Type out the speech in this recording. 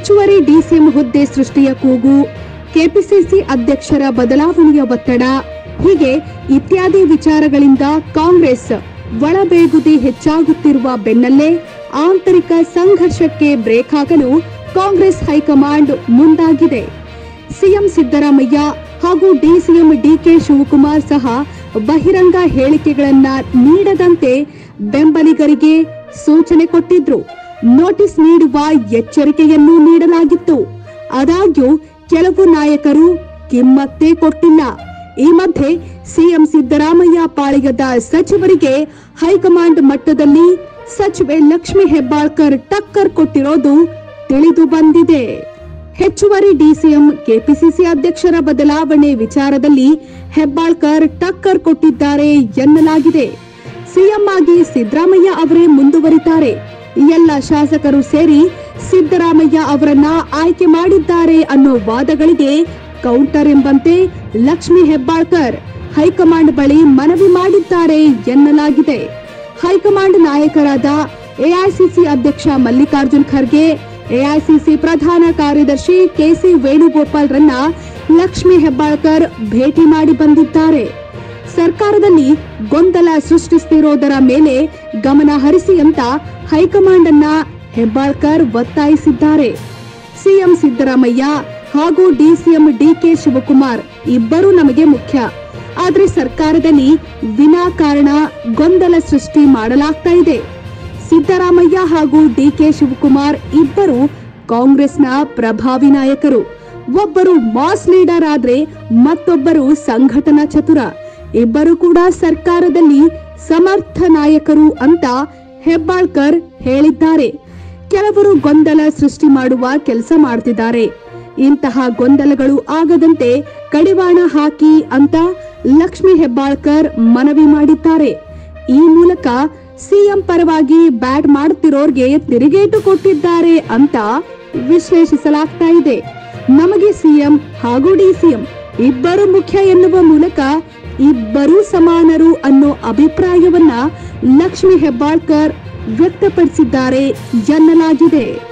ಹೆಚ್ಚುವರಿ ಡಿಸಿಎಂ ಹುದ್ದೆ ಸೃಷ್ಟಿಯ ಕೂಗು, ಕೆಪಿಸಿಸಿ ಅಧ್ಯಕ್ಷರ ಬದಲಾವಣೆಯ ಒತ್ತಡ ಹೀಗೆ ಇತ್ಯಾದಿ ವಿಚಾರಗಳಿಂದ ಕಾಂಗ್ರೆಸ್ ಒಳಬೇಗುದಿ ಹೆಚ್ಚಾಗುತ್ತಿರುವ ಬೆನ್ನಲ್ಲೇ ಆಂತರಿಕ ಸಂಘರ್ಷಕ್ಕೆ ಬ್ರೇಕ್ ಹಾಕಲು ಕಾಂಗ್ರೆಸ್ ಹೈಕಮಾಂಡ್ ಮುಂದಾಗಿದೆ. ಸಿಎಂ ಸಿದ್ದರಾಮಯ್ಯ ಹಾಗೂ ಡಿಸಿಎಂ ಡಿಕೆ ಶಿವಕುಮಾರ್ ಸಹ ಬಹಿರಂಗ ಹೇಳಿಕೆಗಳನ್ನ ನೀಡದಂತೆ ಬೆಂಬಲಿಗರಿಗೆ ಸೂಚನೆ ಕೊಟ್ಟಿದ್ರು. ನೋಟಿಸ್ ನೀಡುವ ಎಚ್ಚರಿಕೆಯನ್ನೂ ನೀಡಲಾಗಿತ್ತು. ಆದಾಗ್ಯೂ ಕೆಲವು ನಾಯಕರು ಕಿಮ್ಮತ್ತೇ ಕೊಟ್ಟಿಲ್ಲ. ಈ ಮಧ್ಯೆ ಸಿಎಂ ಸಿದ್ದರಾಮಯ್ಯ ಪಾಳೆಯದ ಸಚಿವರಿಗೆ ಹೈಕಮಾಂಡ್ ಮಟ್ಟದಲ್ಲಿ ಸಚಿವೆ ಲಕ್ಷ್ಮಿ ಹೆಬ್ಬಾಳ್ಕರ್ ಟಕ್ಕರ್ ಕೊಟ್ಟಿರೋದು ತಿಳಿದು ಬಂದಿದೆ. ಹೆಚ್ಚುವರಿ ಡಿಸಿಎಂ ಕೆಪಿಸಿಸಿ ಅಧ್ಯಕ್ಷರ ಬದಲಾವಣೆ ವಿಚಾರದಲ್ಲಿ ಹೆಬ್ಬಾಳ್ಕರ್ ಟಕ್ಕರ್ ಕೊಟ್ಟಿದ್ದಾರೆ ಎನ್ನಲಾಗಿದೆ. ಸಿಎಂ ಆಗಿ ಸಿದ್ದರಾಮಯ್ಯ ಅವರೇ ಮುಂದುವರಿತಾರೆ. ಎಲ್ಲ ಶಾಸಕರು ಸೇರಿ ಸಿದ್ದರಾಮಯ್ಯ ಅವರನ್ನ ಆಯ್ಕೆ ಮಾಡಿದ್ದಾರೆ ಅನ್ನೋ ವಾದಗಳಿಗೆ ಕೌಂಟರ್ ಎಂಬಂತೆ ಲಕ್ಷ್ಮಿ ಹೆಬ್ಬಾಳ್ಕರ್ ಹೈಕಮಾಂಡ್ ಬಳಿ ಮನವಿ ಮಾಡಿದ್ದಾರೆ ಎನ್ನಲಾಗಿದೆ. ಹೈಕಮಾಂಡ್ ನಾಯಕರಾದ ಎಐಸಿಸಿ ಅಧ್ಯಕ್ಷ ಮಲ್ಲಿಕಾರ್ಜುನ್ ಖರ್ಗೆ, ಎಐಸಿಸಿ ಪ್ರಧಾನ ಕಾರ್ಯದರ್ಶಿ ಕೆಸಿ ವೇಣುಗೋಪಾಲ್ ರನ್ನ ಲಕ್ಷ್ಮಿ ಹೆಬ್ಬಾಳ್ಕರ್ ಭೇಟಿ ಮಾಡಿ ಬಂದಿದ್ದಾರೆ. ಸರ್ಕಾರದಲ್ಲಿ ಗೊಂದಲ ಸೃಷ್ಟಿಸುತ್ತಿರೋದರ ಮೇಲೆ ಗಮನ ಹರಿಸಿ ಅಂತ ಹೈಕಮಾಂಡ್ ಅನ್ನ ಹೆಬ್ಬಾಳ್ಕರ್ ಒತ್ತಾಯಿಸಿದ್ದಾರೆ. ಸಿಎಂ ಸಿದ್ದರಾಮಯ್ಯ ಹಾಗೂ ಡಿಸಿಎಂ ಡಿಕೆ ಶಿವಕುಮಾರ್ ಇಬ್ಬರೂ ನಮಗೆ ಮುಖ್ಯ. ಆದ್ರೆ ಸರ್ಕಾರದಲ್ಲಿ ವಿನಾಕಾರಣ ಗೊಂದಲ ಸೃಷ್ಟಿ ಮಾಡಲಾಗ್ತಾ ಇದೆ. ಸಿದ್ದರಾಮಯ್ಯ ಹಾಗೂ ಡಿಕೆ ಶಿವಕುಮಾರ್ ಇಬ್ಬರು ಕಾಂಗ್ರೆಸ್ನ ಪ್ರಭಾವಿ ನಾಯಕರು. ಒಬ್ಬರು ಮಾಸ್ ಲೀಡರ್ ಆದ್ರೆ ಮತ್ತೊಬ್ಬರು ಸಂಘಟನಾ ಚತುರ. ಇಬ್ಬರು ಕೂಡ ಸರ್ಕಾರದಲ್ಲಿ ಸಮರ್ಥ ನಾಯಕರು ಅಂತ ಹೆಬ್ಬಾಳ್ಕರ್ ಹೇಳಿದ್ದಾರೆ. ಕೆಲವರು ಗೊಂದಲ ಸೃಷ್ಟಿ ಮಾಡುವ ಕೆಲಸ ಮಾಡ್ತಿದ್ದಾರೆ. ಇಂತಹ ಗೊಂದಲಗಳು ಆಗದಂತೆ ಕಡಿವಾಣ ಹಾಕಿ ಅಂತ ಲಕ್ಷ್ಮಿ ಹೆಬ್ಬಾಳ್ಕರ್ ಮನವಿ ಮಾಡಿದ್ದಾರೆ. ಈ ಮೂಲಕ ಸಿಎಂ ಪರವಾಗಿ ಬ್ಯಾಟ್ ಮಾಡುತ್ತಿರೋರ್ಗೆ ತಿರುಗೇಟು ಕೊಟ್ಟಿದ್ದಾರೆ ಅಂತ ವಿಶ್ಲೇಷಿಸಲಾಗ್ತಾ ಇದೆ. ನಮಗೆ ಸಿಎಂ ಹಾಗೂ ಡಿಸಿಎಂ ಇಬ್ಬರು ಮುಖ್ಯ ಎನ್ನುವ ಮೂಲಕ ಇಬ್ಬರೂ ಸಮಾನರು ಅನ್ನೋ ಅಭಿಪ್ರಾಯವನ್ನ ಲಕ್ಷ್ಮಿ ಹೆಬ್ಬಾಳ್ಕರ್ ವ್ಯಕ್ತಪಡಿಸಿದ್ದಾರೆ ಎನ್ನಲಾಗಿದೆ.